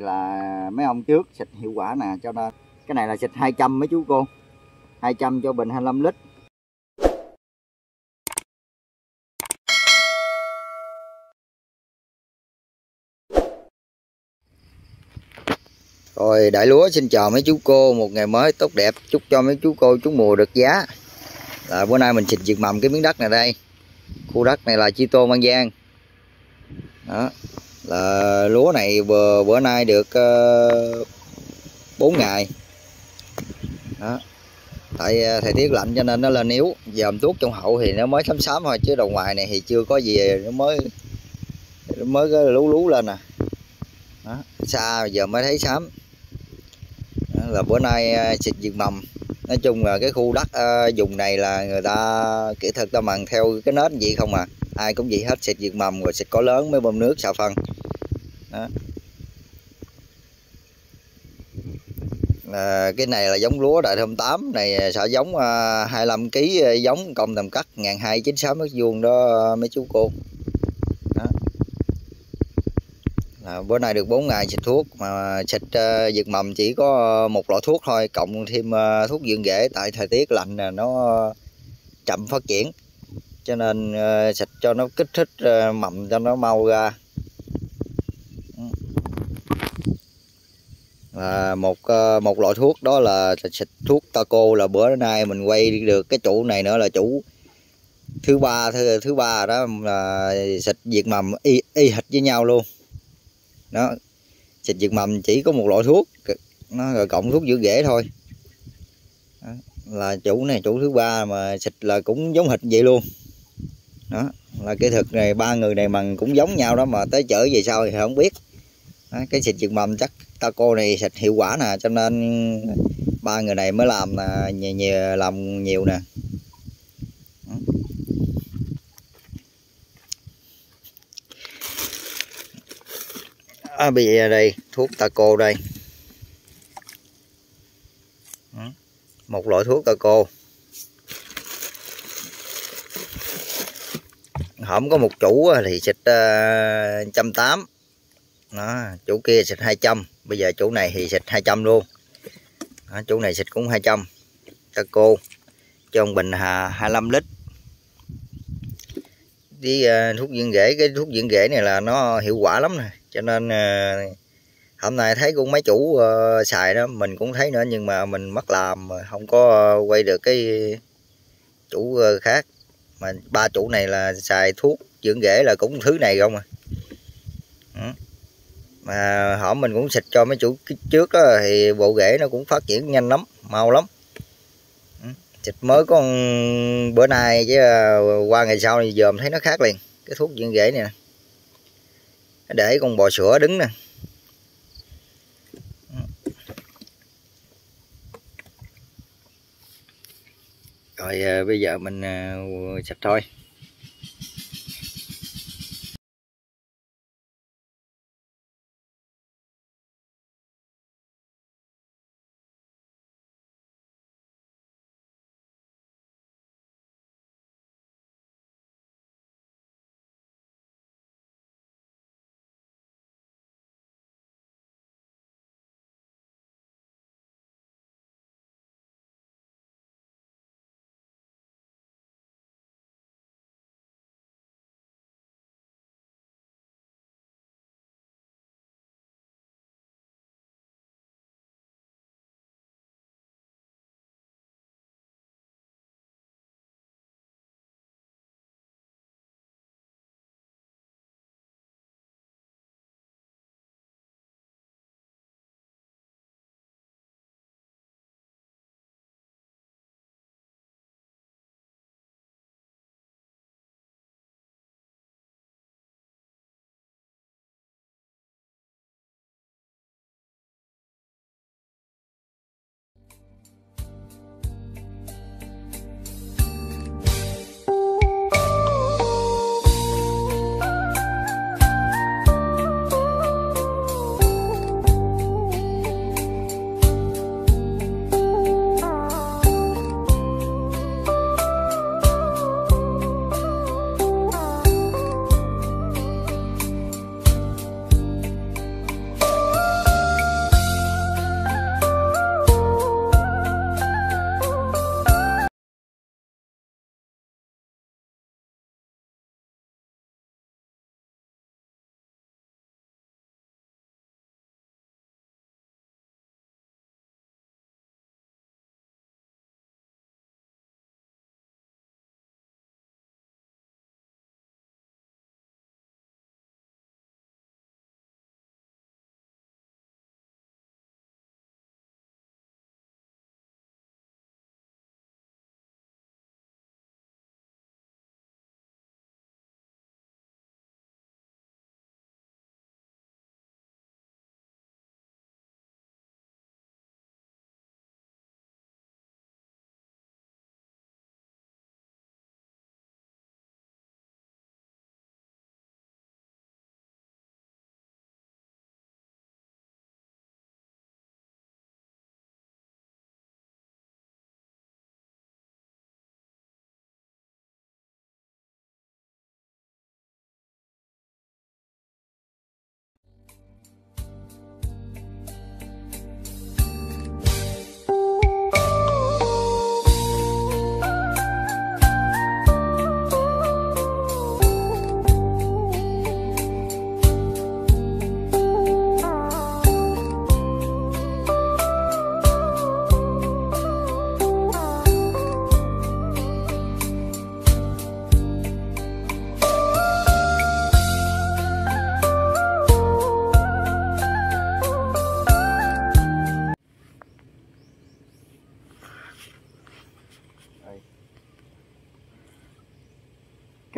là mấy ông trước xịt hiệu quả nè, cho nên cái này là xịt 200 mấy chú cô, 200 cho bình 25 lít. Rồi đại lúa xin chào mấy chú cô, một ngày mới tốt đẹp, chúc cho mấy chú cô chú mùa được giá. Bữa nay mình xịt diệt mầm cái miếng đất này đây, khu đất này là Chi Tô An Giang. Đó là lúa này bữa nay được 4 ngày. Đó. Tại thời tiết lạnh cho nên nó lên yếu, dòm tuốt trong hậu thì nó mới xám xám thôi, chứ đầu ngoài này thì chưa có gì, nó mới cái lú lên nè. Đó. Xa giờ mới thấy xám. Đó, là bữa nay xịt diệt mầm. Nói chung là cái khu đất vùng này là người ta kỹ thuật ta mần theo cái nết gì không à, ai cũng vậy hết, xịt diệt mầm rồi xịt cỏ lớn mới bơm nước xạ phân. Đó. Cái này là giống lúa Đại Thơm 8 này, xạ giống 25 kg giống công tầm cắt 1296 mét vuông đó mấy chú cô. Đó. Bữa nay được 4 ngày xịt thuốc, mà xịt diệt mầm chỉ có một loại thuốc thôi, cộng thêm thuốc dưỡng rễ, tại thời tiết lạnh nó chậm phát triển, cho nên xịt cho nó kích thích mầm cho nó mau ra. Một loại thuốc đó là xịt thuốc Taco, là bữa nay mình quay được cái chủ này nữa là chủ thứ ba đó, là xịt diệt mầm y hệt với nhau luôn. Đó, xịt diệt mầm chỉ có một loại thuốc, nó rồi cộng thuốc dưỡng rễ thôi. Đó, là chủ này chủ thứ ba mà xịt là cũng giống hệt vậy luôn. Đó là cái thực này, ba người này bằng cũng giống nhau đó, mà tới chở về sau thì không biết. Đó, cái xịt diệt mầm chắc Taco này xịt hiệu quả nè, cho nên ba người này mới làm làm nhiều nè. Bây giờ đây thuốc Taco đây. Một loại thuốc Taco. Hổm có một chủ thì xịt 180. Đó, chủ kia xịt 200, bây giờ chủ này thì xịt 200 luôn. Đó, chủ này xịt cũng 200 Taco cho bình 25 lít. Với thuốc dưỡng rễ, cái thuốc dưỡng rễ này là nó hiệu quả lắm nè, cho nên hôm nay thấy cũng mấy chủ xài đó, mình cũng thấy nữa, nhưng mà mình mất làm không có quay được cái chủ khác. Mà ba chủ này là xài thuốc dưỡng rễ là cũng thứ này không à. Mà họ mình cũng xịt cho mấy chủ trước đó, thì bộ rễ nó cũng phát triển nhanh lắm, mau lắm. Xịt mới có bữa nay chứ qua ngày sau thì dòm thấy nó khác liền. Cái thuốc dưỡng rễ này nè, để con bò sữa đứng nè. Rồi bây giờ mình xịt thôi.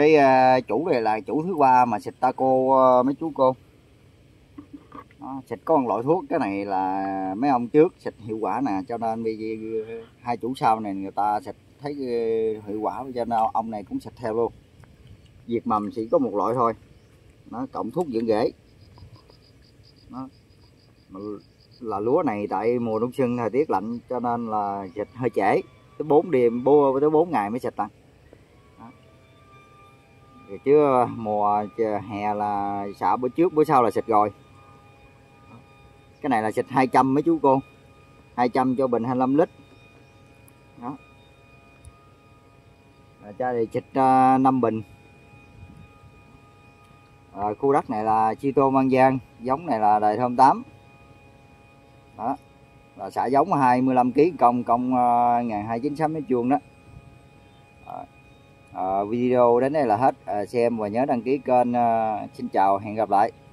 Cái chủ này là chủ thứ ba mà xịt Taco mấy chú cô. Đó, xịt có một loại thuốc, cái này là mấy ông trước xịt hiệu quả nè, cho nên bây giờ hai chủ sau này người ta xịt thấy hiệu quả, cho nên ông này cũng xịt theo luôn. Diệt mầm chỉ có một loại thôi, nó cộng thuốc dưỡng rễ. Đó. Là lúa này tại mùa đông xuân thời tiết lạnh cho nên là xịt hơi trễ, tới 4 đêm tới 4 ngày mới xịt lần. Chứ mùa hè là xạ bữa trước bữa sau là xịt rồi. Cái này là xịt 200 mấy chú cô, 200 cho bình 25 lít. Đó. Cho thì xịt 5 bình. Khu đất này là chi tô An Giang, giống này là Đài Thơm 8. Đó. Là xả giống 25 kg công 1296 m2 đó. Video đến đây là hết. Xem và nhớ đăng ký kênh. Xin chào, hẹn gặp lại.